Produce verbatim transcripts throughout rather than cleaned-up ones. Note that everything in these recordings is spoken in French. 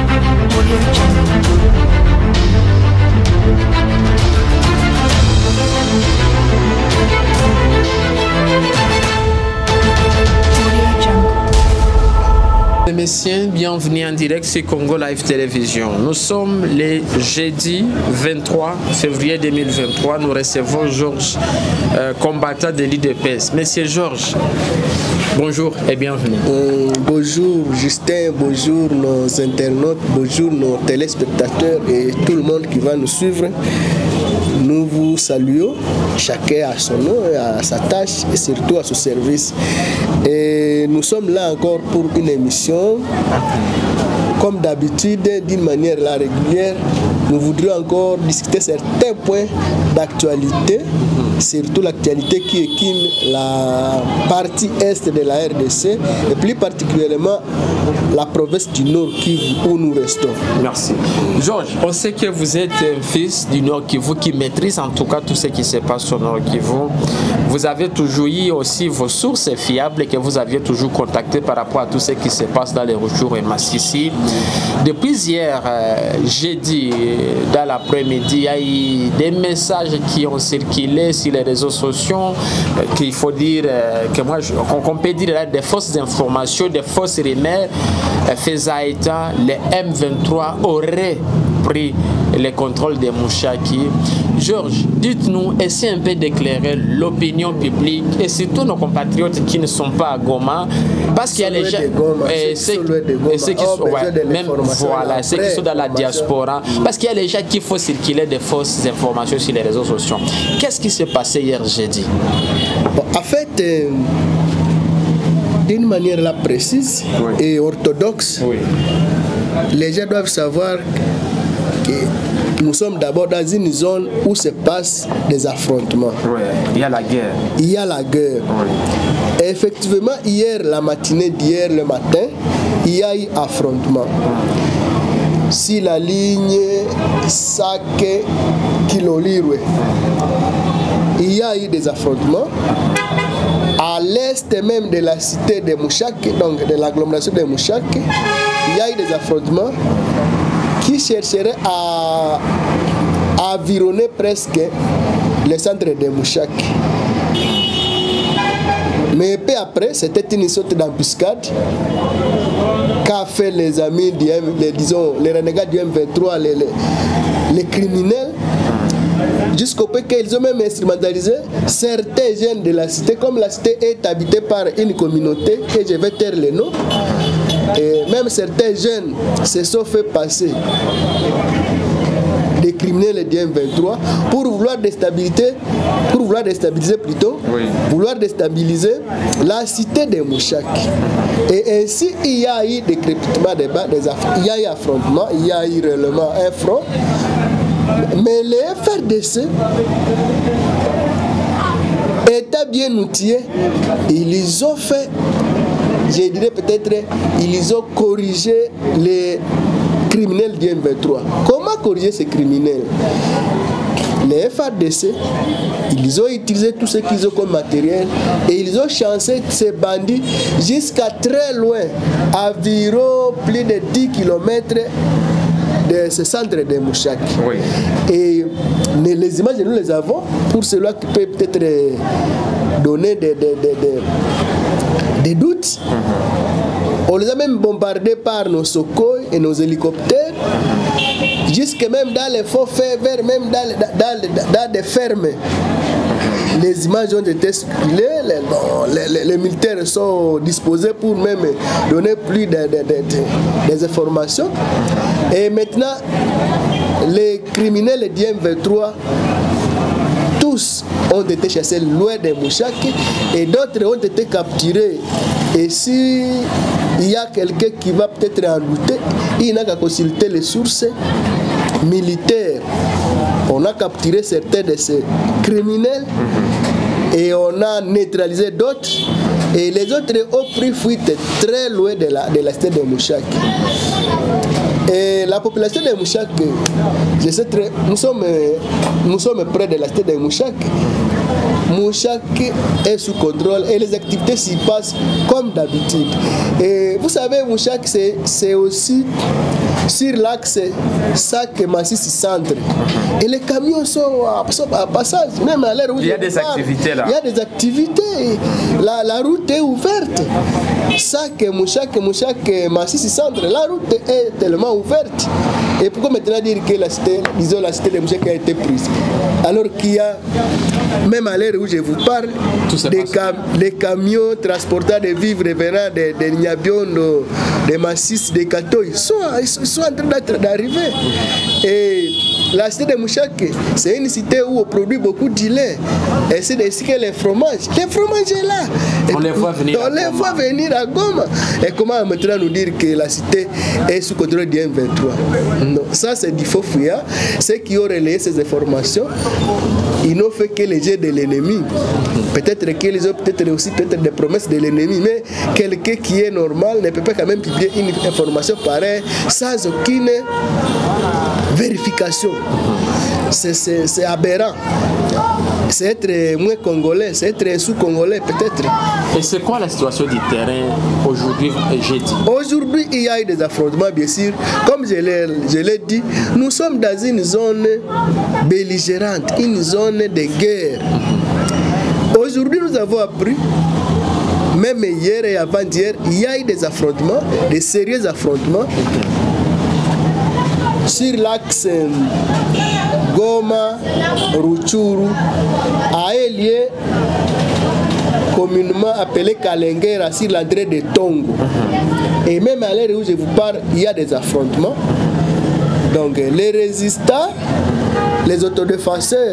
Messieurs, bienvenue en direct sur Congo Live Télévision. Nous sommes le jeudi vingt-trois février deux mille vingt-trois. Nous recevons Georges, euh, combattant de l'I D P S. Monsieur Georges, bonjour et bienvenue. Euh, bonjour Justin, bonjour nos internautes, bonjour nos téléspectateurs et tout le monde qui va nous suivre. Nous vous saluons, chacun à son nom, à sa tâche et surtout à son service. Et nous sommes là encore pour une émission. Comme d'habitude, d'une manière là régulière, nous voudrions encore discuter certains points d'actualité, surtout l'actualité qui équine la partie est de la R D C et plus particulièrement la province du Nord Kivu où nous restons. Merci. Georges, on sait que vous êtes un fils du Nord Kivu qui maîtrise en tout cas tout ce qui se passe au Nord Kivu. Vous avez toujours eu aussi vos sources fiables que vous aviez toujours contactées par rapport à tout ce qui se passe dans les Rutshuru et Masisi. Depuis hier, euh, jeudi, dans l'après-midi, il y a eu des messages qui ont circulé sur les réseaux sociaux, euh, qu'il faut dire, euh, que moi, qu'on peut dire là, des fausses informations, des fausses rumeurs, euh, faisant état, les M vingt-trois auraient pris le contrôle de Mushaki. Georges, dites-nous, essayez un peu d'éclairer l'opinion publique et surtout nos compatriotes qui ne sont pas à Goma, parce qu'il y a les gens, et ceux qui sont, ouais, même voilà, ceux qui sont dans la diaspora, parce qu'il y a les gens qui font circuler des fausses informations sur les réseaux sociaux. Qu'est-ce qui s'est passé hier jeudi? Bon, en fait, euh, d'une manière là précise, oui, et orthodoxe, oui, les gens doivent savoir que nous sommes d'abord dans une zone où se passent des affrontements. Oui, il y a la guerre. Il y a la guerre. Oui. Et effectivement, hier, la matinée d'hier, le matin, il y a eu affrontement. Oui. Si la ligne Sake Kilolirwe, il y a eu des affrontements. À l'est même de la cité de Mushaki, donc de l'agglomération de Mushaki, il y a eu des affrontements qui chercheraient à, à environner presque le centre de Mushaki. Mais peu après, c'était une sorte d'embuscade qu'a fait les amis, du M, les, disons, les renégats du M vingt-trois, les, les, les criminels, jusqu'au point qu'ils ont même instrumentalisé certains jeunes de la cité, comme la cité est habitée par une communauté, que je vais taire les noms. Et même certains jeunes se sont fait passer des criminels du M vingt-trois pour vouloir déstabiliser, pour vouloir déstabiliser plutôt, oui, vouloir déstabiliser la cité de Mushaki. Et ainsi, il y a eu des crépitements, des bas, des il y a eu affrontements, il y a eu réellement un front. Mais les F R D C étaient bien outillés, ils ont fait, je dirais peut-être, ils ont corrigé les criminels du M vingt-trois. Comment corriger ces criminels? Les F R D C, ils ont utilisé tout ce qu'ils ont comme matériel et ils ont chancé ces bandits jusqu'à très loin, environ plus de dix kilomètres de ce centre de Mushaki. Oui. Et les images, nous les avons, pour cela qui peut peut-être donner des, des, des, des, des doutes. Mm-hmm. On les a même bombardés par nos Sukhoi et nos hélicoptères, jusque même dans les fonds verts, même dans, dans, dans, dans des fermes. Les images ont été circulées, les, bon, les, les, les militaires sont disposés pour même donner plus de, de, de, de, des informations. Et maintenant, les criminels du M vingt-trois, tous ont été chassés loin de Mushaki et d'autres ont été capturés. Et si il y a quelqu'un qui va peut-être en douter, il n'a qu'à consulter les sources militaires. On a capturé certains de ces criminels et on a neutralisé d'autres. Et les autres ont pris fuite très loin de la, de la cité de Mushaki. Et la population de Mushaki, je sais très, nous sommes, nous sommes près de la cité de Mushaki. Mouchak est sous contrôle et les activités s'y passent comme d'habitude. Et vous savez, Mouchak, c'est aussi sur l'axe Sac-Masisi-Centre. Et les camions sont à, sont à passage. Même à l'heure où il y a des parle, activités là. Il y a des activités. La, la route est ouverte. Sac-Mouchak, Mouchak-Masisi-Centre, la route est tellement ouverte. Et pourquoi maintenant dire que la cité, disons la cité de Mouchak a été prise? Alors qu'il y a, même à l'heure où je vous parle, des, cam des camions transportant des vivres venant de, de Niabiondo, de Massis, de Kato, ils sont, ils sont en train d'arriver. Et la cité de Mouchak, c'est une cité où on produit beaucoup de lait. Et c'est ainsi que les fromages. Les fromages est là. Et on les voit venir, on les voit venir à Goma. Et comment maintenant nous dire que la cité est sous contrôle du M vingt-trois? Non, ça c'est du faux fouillard. Ceux qui ont relayé ces informations, ils n'ont fait que les jeux de l'ennemi. Peut-être qu'ils ont peut-être aussi peut-être des promesses de l'ennemi, mais quelqu'un qui est normal ne peut pas quand même publier une information pareille sans aucune vérification. C'est aberrant. C'est être moins congolais, c'est être sous-congolais peut-être. Et c'est quoi la situation du terrain aujourd'hui et jeudi? Aujourd'hui, il y a eu des affrontements, bien sûr. Comme je l'ai dit, nous sommes dans une zone belligérante, une zone de guerre. Aujourd'hui, nous avons appris, même hier et avant-hier, il y a eu des affrontements, des sérieux affrontements sur l'axe Goma, Ruchuru, à Elie, communément appelé Kalengera, sur l'entrée de Tongo. Et même à l'heure où je vous parle, il y a des affrontements. Donc les résistants, les autodéfenseurs,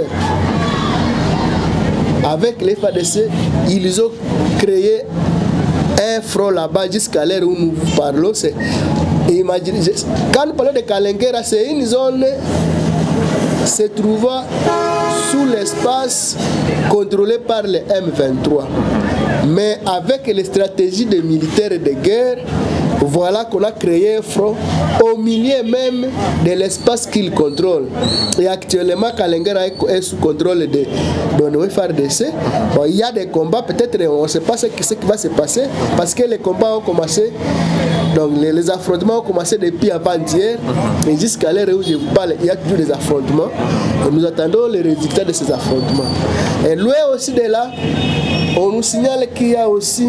avec les F A D C, ils ont créé un front là-bas jusqu'à l'heure où nous parlons. Imaginez, quand nous parlons de Kalengera, c'est une zone se trouvant sous l'espace contrôlé par le M vingt-trois. Mais avec les stratégies des militaires de guerre, voilà qu'on a créé un front au milieu même de l'espace qu'ils contrôlent. Et actuellement, Kalengera est sous contrôle de, de F A D C. Bon, il y a des combats, peut-être on ne sait pas ce qui, ce qui va se passer, parce que les combats ont commencé, donc les, les affrontements ont commencé depuis avant-hier, et jusqu'à l'heure où je vous parle, il y a toujours des affrontements. Et nous attendons les résultats de ces affrontements. Et loin aussi de là, on nous signale qu'il y a aussi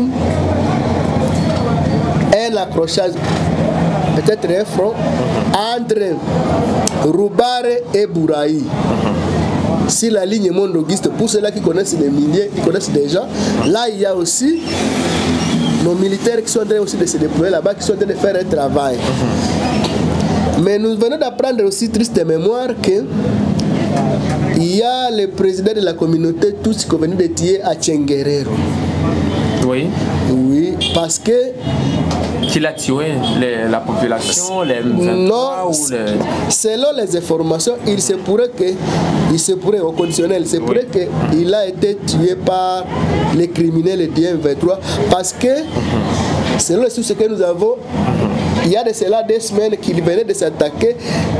un accrochage, peut-être un front, entre Roubare et Bouraï. Si la ligne mondoguiste, pour ceux-là qui connaissent les milliers, qui connaissent déjà, là il y a aussi nos militaires qui sont en train aussi de se déployer là-bas, qui sont en train de faire un travail. Mais nous venons d'apprendre aussi, triste mémoire, que il y a le président de la communauté tous qui venu de tuer à Tchenguerero. Oui. Oui, parce que qui l'a tué, les, la population, les non, ou les... selon les informations, il se pourrait que, il se pourrait au conditionnel, il se pourrait oui. qu'il a été tué par les criminels du M vingt-trois, parce que mm-hmm. selon les sources que nous avons, mm-hmm. il y a de cela deux semaines qu'il venait de s'attaquer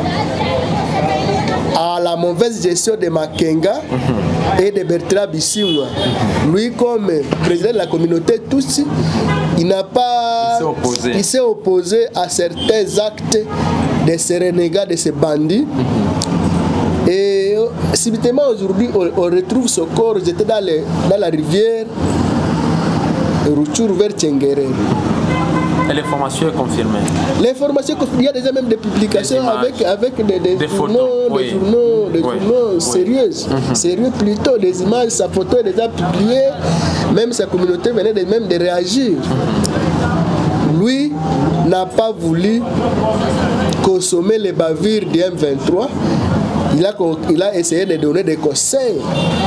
à la mauvaise gestion de Makenga mm-hmm. et de Bertrand Bisimwa. Mm-hmm. Lui, comme président de la communauté Tutsi, il n'a pas, il s'est opposé à certains actes de ces renégats, de ces bandits. Mm-hmm. Et subitement aujourd'hui, on, on retrouve ce corps jeté dans, les, dans la rivière Ruchuru vers Tchenguerero. Et l'information est confirmée. L'information, il y a déjà même des publications des avec, avec des, des, des journaux, photos, des journaux, des oui. journaux oui. sérieuses, mm-hmm. sérieux plutôt, des images, sa photo est déjà publiée, même sa communauté venait de, même de réagir. Mm-hmm. Lui n'a pas voulu consommer les bavures du M vingt-trois, il a, il a essayé de donner des conseils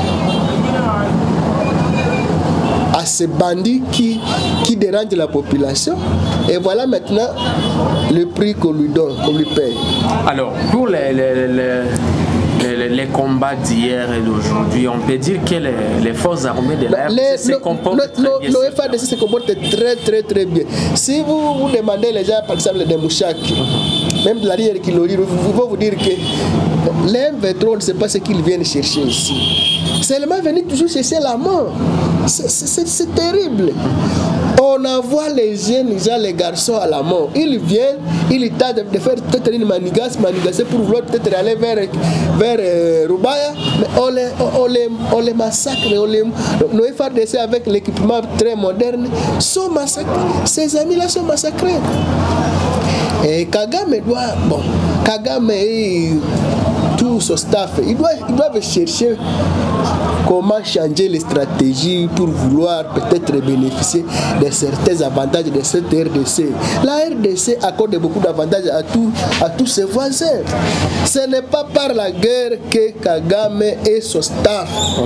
à ces bandits qui, qui dérangent la population. Et voilà maintenant le prix qu'on lui donne, qu'on lui paye. Alors, pour les, les, les, les, les combats d'hier et d'aujourd'hui, on peut dire que les, les forces armées de la R D C se comportent très bien. Le F A D C se comporte très très très bien. Si vous, vous demandez les gens, par exemple, de Mouchak, même de l'arrière qui le dit, vous pouvez vous dire que les M vingt-trois, on ne sait pas ce qu'ils viennent chercher ici. Seulement venir toujours chercher la mort. C'est terrible. On envoie les jeunes gens, les garçons à la mort. Ils viennent, ils tentent de faire peut-être une manigasse, manigasser pour vouloir peut-être aller vers, vers euh, Rubaya, mais on les, on, les, on les massacre. On les, nos F A R D C avec l'équipement très moderne sont massacrés. Ces amis-là sont massacrés. Et Kagame doit, bon, Kagame et tout son staff, ils doivent, ils doivent chercher comment changer les stratégies pour vouloir peut-être bénéficier de certains avantages de cette R D C. La R D C accorde beaucoup d'avantages à, tout, à tous ses voisins. Ce n'est pas par la guerre que Kagame et son staff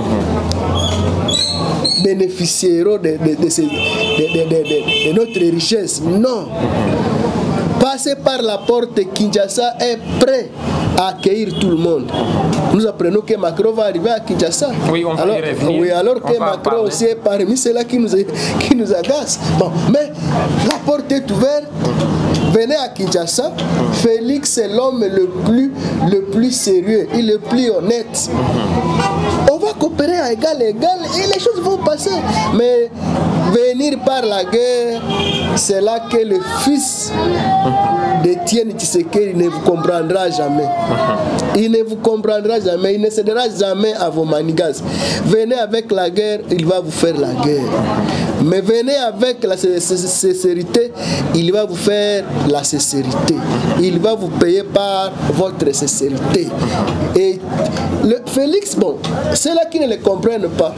bénéficieront de, de, de, ces, de, de, de, de, de notre richesse. Non. Passer par la porte, Kinshasa est prêt à accueillir tout le monde. Nous apprenons que Macron va arriver à Kinshasa. Oui, on va alors, y revenir. Oui, alors on que Macron aussi est parmi ceux-là qui nous, qui nous agacent. Bon, mais la porte est ouverte. Venez à Kinshasa. Félix est l'homme le plus, le plus sérieux et le plus honnête. On va coopérer à égal à égal et les choses vont passer. Mais venir par la guerre, c'est là que le fils d'Étienne Tshisekedi ne vous comprendra jamais. Il ne vous comprendra jamais. Il ne cédera jamais à vos manigas. Venez avec la guerre, il va vous faire la guerre. Mais venez avec la sincérité, il va vous faire la sincérité. Il va vous payer par votre sincérité. Et le Félix, bon, ceux-là qui ne le comprennent pas,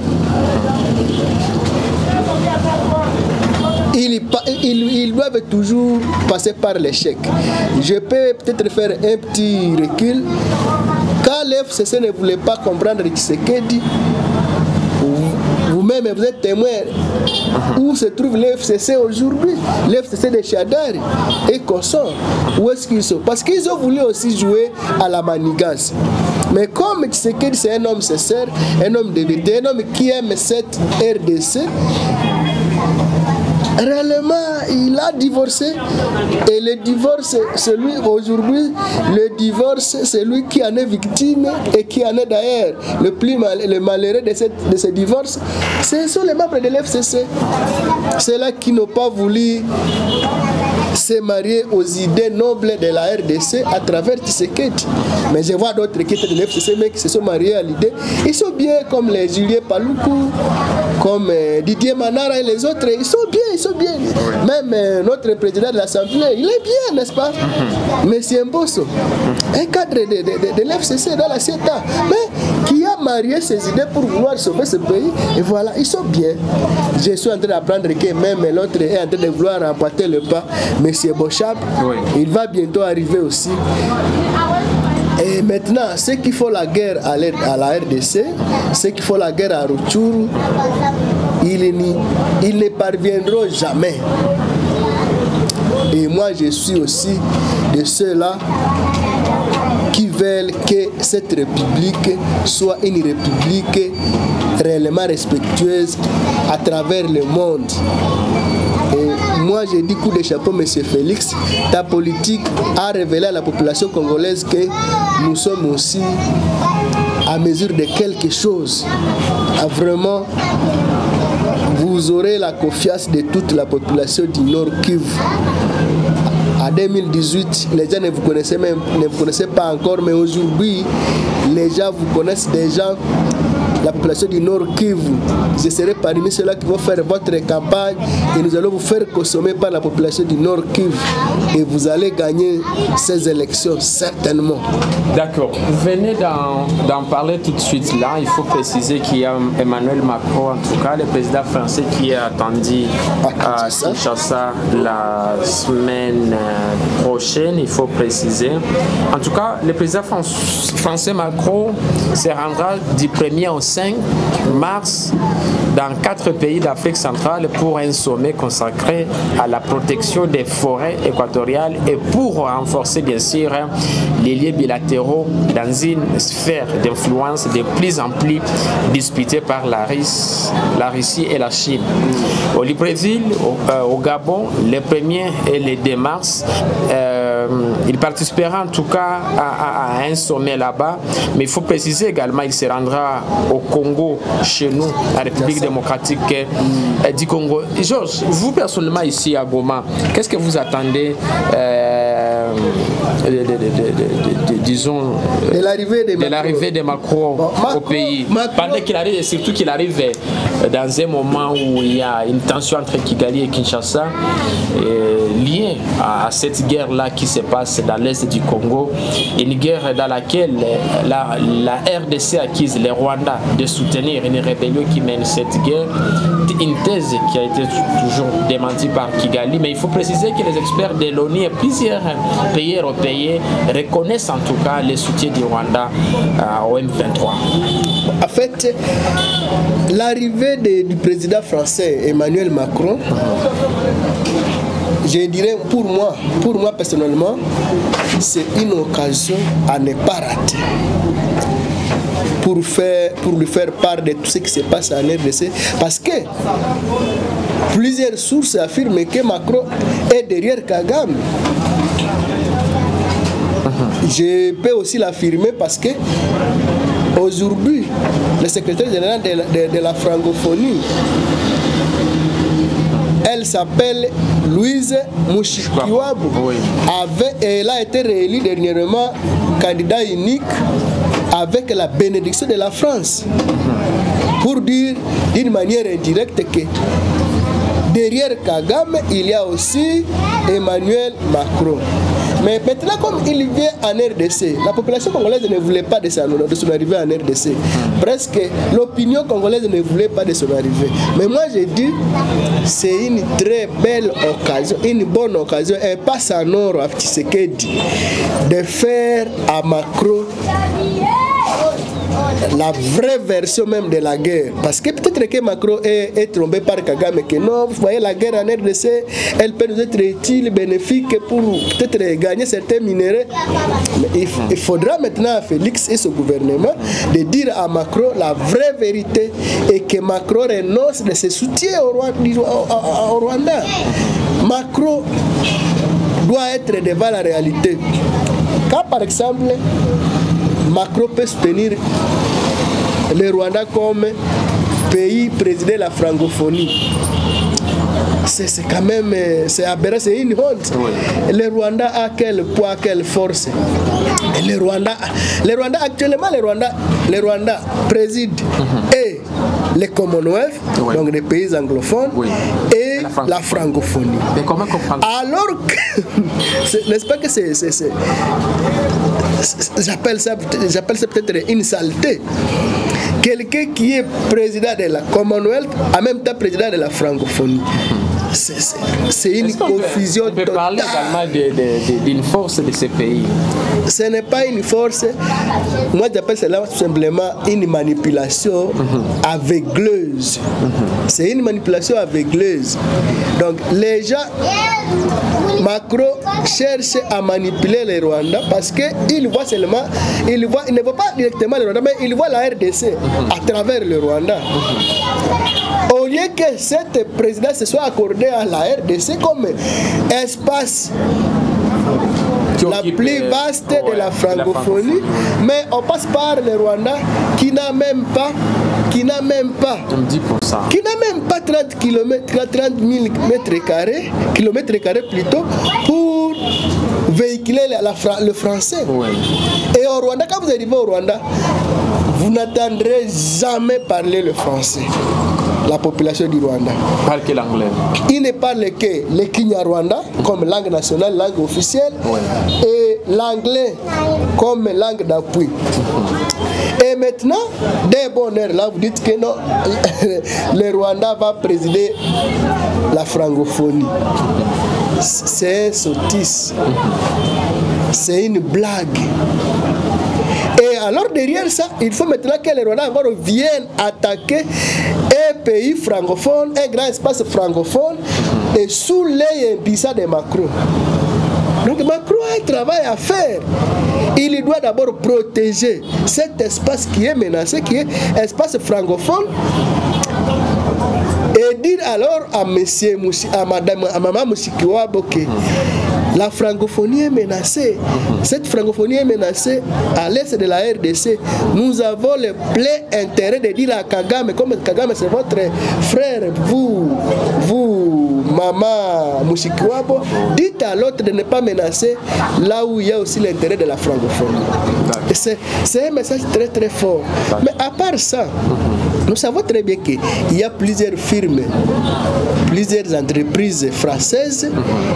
Ils, ils, ils doivent toujours passer par l'échec. Je peux peut-être faire un petit recul. Quand l'F C C ne voulait pas comprendre Tshisekedi, vous-même vous êtes témoin où se trouve l'F C C aujourd'hui, l'F C C de Chadari et Kossor. Où est-ce qu'ils sont? Parce qu'ils ont voulu aussi jouer à la manigance. Mais comme Tshisekedi c'est un homme sincère, un homme de vérité, un homme qui aime cette R D C, réellement, il a divorcé et le divorce, c'est lui aujourd'hui, le divorce, c'est lui qui en est victime et qui en est d'ailleurs le plus mal, le malheureux de, cette, de ce divorce. Ce sont les membres de l'F C C. Ceux-là qui n'ont pas voulu se marier aux idées nobles de la R D C à travers Tshisekedi. Mais je vois d'autres qui étaient de l'F C C mais qui se sont mariés à l'idée. Ils sont bien comme les Julien Paluku, comme euh, Didier Manara et les autres. Ils sont bien, ils sont bien. Même euh, notre président de l'Assemblée, il est bien, n'est-ce pas? Monsieur Mbosso, un cadre de, de, de, de l'F C C dans la C E T A, mais qui a marié ses idées pour vouloir sauver ce pays. Et voilà, ils sont bien. Je suis en train d'apprendre que même l'autre est en train de vouloir remporter le pas. Monsieur Bochap, oui. Il va bientôt arriver aussi. Et maintenant, ceux qui font la guerre à la R D C, ceux qui font la guerre à Rutshuru, ils, ils ne parviendront jamais. Et moi, je suis aussi de ceux-là qui veulent que cette république soit une république réellement respectueuse à travers le monde. Et moi, j'ai dit coup de chapeau, monsieur Félix. Ta politique a révélé à la population congolaise que nous sommes aussi à mesure de quelque chose. À vraiment, vous aurez la confiance de toute la population du Nord Kivu. En deux mille dix-huit, les gens ne vous connaissaient même, ne vous connaissaient pas encore, mais aujourd'hui, les gens vous connaissent déjà. La population du Nord Kivu, je serai parmi ceux-là qui vont faire votre campagne et nous allons vous faire consommer par la population du Nord Kivu et vous allez gagner ces élections certainement. D'accord. Vous venez d'en parler tout de suite là. Il faut préciser qu'il y a Emmanuel Macron, en tout cas, le président français qui est attendu à Kinshasa la semaine prochaine. Il faut préciser. En tout cas, le président français Macron se rendra du premier au cinq mars dans quatre pays d'Afrique centrale pour un sommet consacré à la protection des forêts équatoriales et pour renforcer bien sûr les liens bilatéraux dans une sphère d'influence de plus en plus disputée par la Russie, la Russie et la Chine. Au Libreville, au, euh, au Gabon, le premier et le deux mars, euh, il participera en tout cas à, à, à un sommet là-bas, mais il faut préciser également qu'il se rendra au Congo, chez nous, la République démocratique euh, du Congo. Georges, vous personnellement ici à Goma, qu'est-ce que vous attendez euh, de, de, de, de, de, de, disons, de l'arrivée de, de, l'arrivée de Macron bon, au Macron, pays Macron. Pendant qu'il arrive, et surtout qu'il arrive dans un moment où il y a une tension entre Kigali et Kinshasa, et liée à cette guerre-là qui se passe dans l'est du Congo, une guerre dans laquelle la, la R D C accuse le Rwanda de soutenir une rébellion qui mène cette guerre, une thèse qui a été toujours démentie par Kigali, mais il faut préciser que les experts de l'ONU et plusieurs pays européens reconnaissent en tout cas le soutien du Rwanda euh, au M vingt-trois. En fait, l'arrivée du président français Emmanuel Macron, je dirais pour moi, pour moi personnellement, c'est une occasion à ne pas rater. Pour, faire, pour lui faire part de tout ce qui se passe en R D C, parce que plusieurs sources affirment que Macron est derrière Kagame. Je peux aussi l'affirmer parce que aujourd'hui, le secrétaire général de la, de, de la francophonie, elle s'appelle Louise Mushikiwabo. Oui. Elle a été réélue dernièrement candidat unique avec la bénédiction de la France. Pour dire d'une manière indirecte que derrière Kagame, il y a aussi Emmanuel Macron. Mais maintenant, comme il vient en R D C, la population congolaise ne voulait pas de son arrivée en R D C. Presque l'opinion congolaise ne voulait pas de son arrivée. Mais moi, j'ai dit, c'est une très belle occasion, une bonne occasion, et pas en or à Tshisekedi, de faire à Macron la vraie version même de la guerre. Parce que peut-être que Macron est, est trompé par Kagame, que non, vous voyez, la guerre en R D C, elle peut nous être utile, bénéfique pour peut-être gagner certains minéraux. Mais il, il faudra maintenant à Félix et son gouvernement de dire à Macron la vraie vérité et que Macron renonce de ses soutiens au Rwanda. Au, au Rwanda. Macron doit être devant la réalité. Quand par exemple, Macron peut soutenir le Rwanda comme pays président de la francophonie, c'est quand même, c'est aberrant, c'est une honte. Oui. Le Rwanda a quel poids, quelle force? Le Rwanda, le Rwanda actuellement, le Rwanda, le Rwanda préside mm-hmm. et le Commonwealth, oui. donc les pays anglophones, oui. et la, la francophonie. Mais comment comprendre? Alors que, n'est-ce pas que c'est, j'appelle ça, j'appelle ça peut-être une saleté. Quelqu'un qui est président de la Commonwealth, en même temps président de la francophonie. C'est une confusion totale. On peut parler également d'une force de ces pays. Ce n'est pas une force. Moi, j'appelle cela tout simplement une manipulation mm-hmm. aveugleuse. Mm-hmm. C'est une manipulation aveugleuse. Donc, les gens, Macron cherche à manipuler les Rwandais parce qu'il voit seulement, il, voit, il ne voit pas directement le Rwanda, mais il voit la R D C mm-hmm. à travers le Rwanda. Mm-hmm. Au lieu que cette présidence se soit accordée à la R D C comme espace la plus vaste ouais, de la francophonie, mais on passe par le Rwanda qui n'a même pas qui n'a même pas dix pour cent. Qui n'a même pas trente kilomètres, trente mille mètres carrés, kilomètres carrés plutôt, pour véhiculer la, la, le français. Ouais. Et au Rwanda, quand vous arrivez au Rwanda, vous n'entendrez jamais parler le français. La population du Rwanda. Parle que l'anglais. Il ne parle que le Kinyarwanda comme langue nationale, langue officielle, ouais. et l'anglais comme langue d'appui. Et maintenant, dès bonne heure, là, vous dites que non, le Rwanda va présider la francophonie. C'est un sottise. C'est une blague. Et alors derrière ça, il faut maintenant que les Rwandais viennent attaquer un pays francophone, un grand espace francophone, et sous l'œil impuissant de Macron. Donc Macron a un travail à faire. Il doit d'abord protéger cet espace qui est menacé, qui est espace francophone, et dire alors à monsieur, à madame, à maman Mushikiwabo que La francophonie est menacée. Cette francophonie est menacée à l'est de la R D C. Nous avons le plein intérêt de dire à Kagame, comme Kagame c'est votre frère, vous, vous, maman Mushikiwabo, dites à l'autre de ne pas menacer là où il y a aussi l'intérêt de la francophonie. C'est un message très très fort. Mais à part ça, nous savons très bien qu'il y a plusieurs firmes, plusieurs entreprises françaises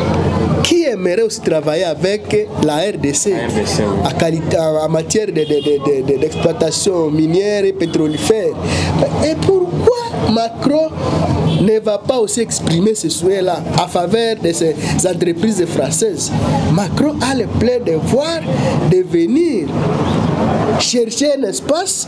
qui aimeraient aussi travailler avec la R D C à qualité, en matière d'exploitation de, de, de, minière et pétrolifère. Et pourquoi Macron ne va pas aussi exprimer ce souhait-là à faveur de ces entreprises françaises? Macron a le plein devoir de venir chercher un espace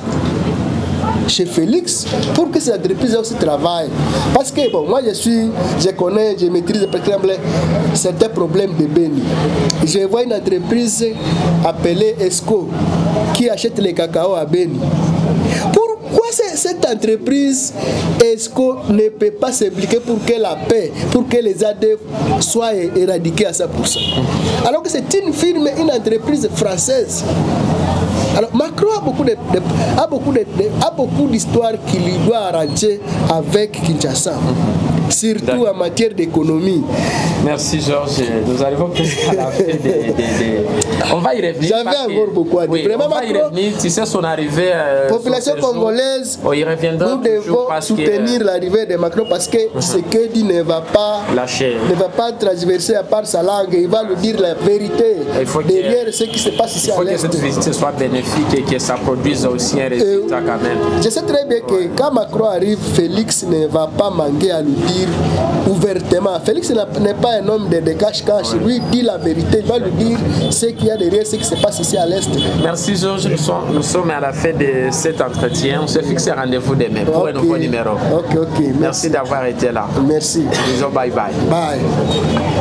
chez Félix pour que ces entreprises aussi travaillent. Parce que bon, moi je suis, je connais, je maîtrise par exemple certains problèmes de Beni. Je vois une entreprise appelée Esco qui achète les cacao à Beni. Pourquoi cette entreprise Esco ne peut pas s'impliquer pour que la paix, pour que les A D F soient éradiqués à cent pour cent? Alors que c'est une firme, une entreprise française. Alors Macron a beaucoup de, de, a beaucoup de, de, a beaucoup d'histoires qui lui doit arranger avec Kinshasa, surtout en matière d'économie. Merci Georges. Nous arrivons à la fin des... des, des... On va y revenir. J'avais encore beaucoup à dire. Oui, Vraiment, on va Macron, y revenir. Tu sais son arrivée. Euh, population congolaise, oh, il reviendra nous devons soutenir que... l'arrivée de Macron parce que uh-huh. ce que dit ne va pas lâcher, ne va pas transverser à part sa langue. Il va nous dire la vérité derrière ce qui se passe ici à l'est. Il faut que cette visite soit bénéfique et que ça produise aussi un résultat euh, quand même. Je sais très bien que ouais. quand Macron arrive, Félix ne va pas manquer à lui dire ouvertement. Félix n'est pas un homme de, de cache-cache. Ouais. Lui dit la vérité. Il va lui dire ce qu'il y a derrière, ce qui se passe ici à l'est. Merci Georges. Nous sommes, nous sommes à la fin de cet entretien. On se fixe un rendez-vous demain pour okay. un nouveau numéro. Ok, ok. Merci, Merci d'avoir été là. Merci. Disons bye bye. Bye.